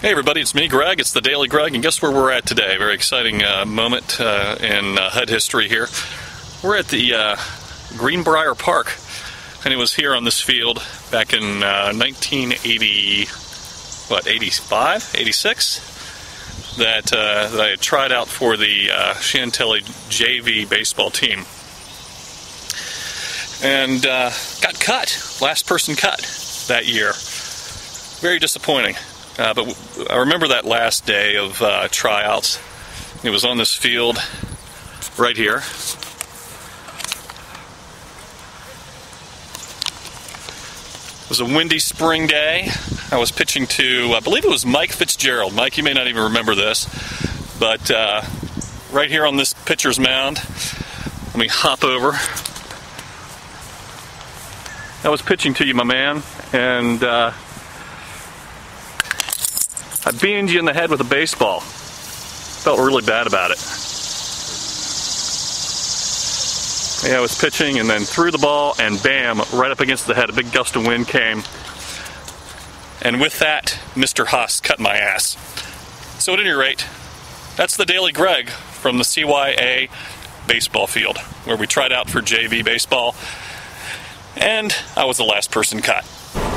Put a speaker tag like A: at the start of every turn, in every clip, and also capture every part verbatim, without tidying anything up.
A: Hey everybody, it's me, Greg. It's the Daily Greg, and guess where we're at today? Very exciting uh, moment uh, in uh, H U D history here. We're at the uh, Greenbrier Park, and it was here on this field back in uh, nineteen eighty, what, eighty-five, eighty-six, that, uh, that I had tried out for the uh, Chantilly J V baseball team. And uh, got cut, last person cut that year. Very disappointing. Uh, but w I remember that last day of uh, tryouts. It was on this field right here. It was a windy spring day. I was pitching to, I believe it was Mike Fitzgerald. Mike, you may not even remember this, but uh, right here on this pitcher's mound, let me hop over. I was pitching to you, my man, and uh, I beamed you in the head with a baseball. Felt really bad about it. Yeah, I was pitching and then threw the ball and bam, right up against the head. A big gust of wind came. And with that, Mister Haas cut my ass. So at any rate, that's the Daily Greg from the C Y A baseball field, where we tried out for J V baseball. And I was the last person cut.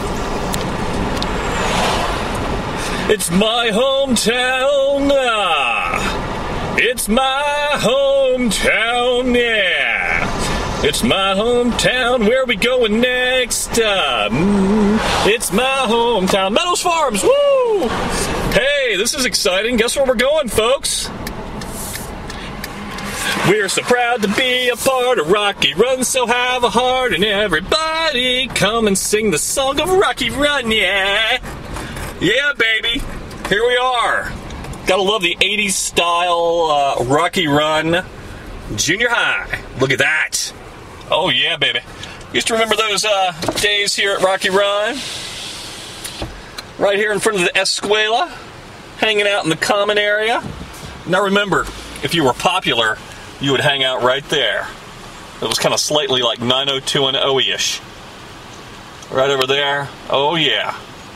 A: It's my hometown, ah. It's my hometown, yeah. It's my hometown, where we going next? Uh, mm, it's my hometown, Meadows Farms, woo! Hey, this is exciting. Guess where we're going, folks? We're so proud to be a part of Rocky Run, so have a heart, and everybody come and sing the song of Rocky Run, yeah. Yeah, baby, here we are. Gotta love the eighties style uh, Rocky Run Junior High. Look at that. Oh yeah, baby. Used to remember those uh, days here at Rocky Run. Right here in front of the Escuela, hanging out in the common area. Now remember, if you were popular, you would hang out right there. It was kind of slightly like nine oh two one oh-ish. Right over there. Oh yeah.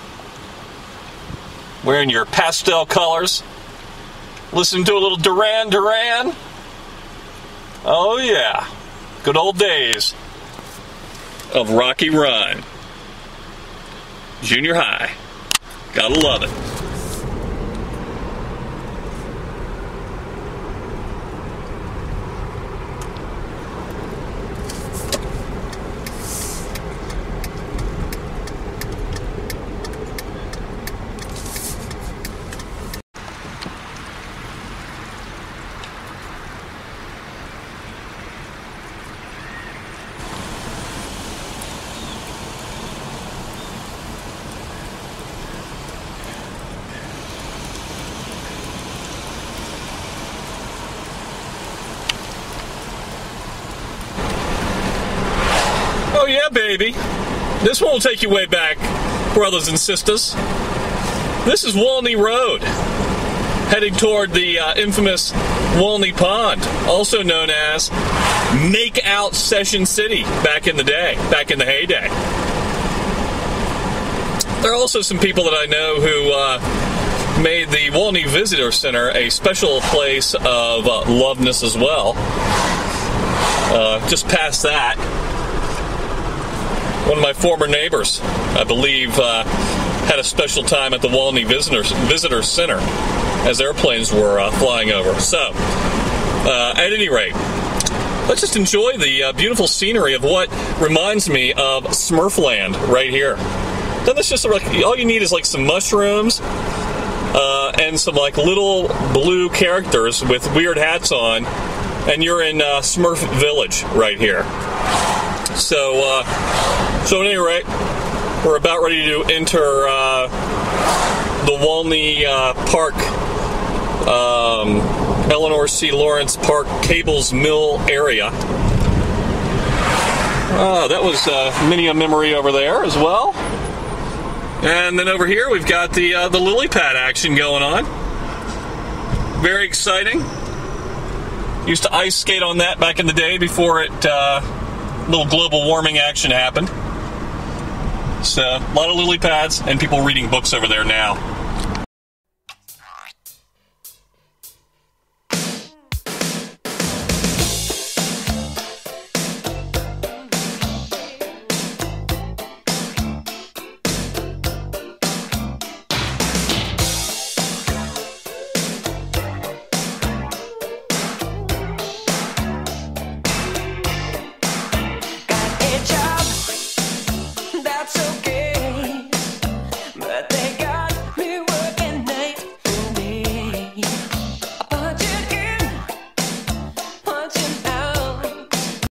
A: Wearing your pastel colors. Listening to a little Duran Duran. Oh yeah. Good old days of Rocky Run. Junior high. Gotta love it. Oh yeah, baby. This one will take you way back, brothers and sisters. This is Walney Road, heading toward the uh, infamous Walney Pond, also known as Make Out Session City back in the day, back in the heyday. There are also some people that I know who uh, made the Walney Visitor Center a special place of uh, loveness as well. Uh, just past that, one of my former neighbors, I believe, uh, had a special time at the Walney Visitor, Visitor Center as airplanes were uh, flying over. So, uh, at any rate, let's just enjoy the uh, beautiful scenery of what reminds me of Smurfland right here. Then it's just like, all you need is like some mushrooms uh, and some like little blue characters with weird hats on, and you're in uh, Smurf Village right here. So, uh, so at any rate, we're about ready to enter uh, the Walney uh, Park, um, Eleanor C. Lawrence Park, Cable's Mill area. Oh, that was uh, many a memory over there as well. And then over here we've got the uh, the lily pad action going on. Very exciting. Used to ice skate on that back in the day before it. Uh, little global warming action happened. So, a lot of lily pads and people reading books over there now.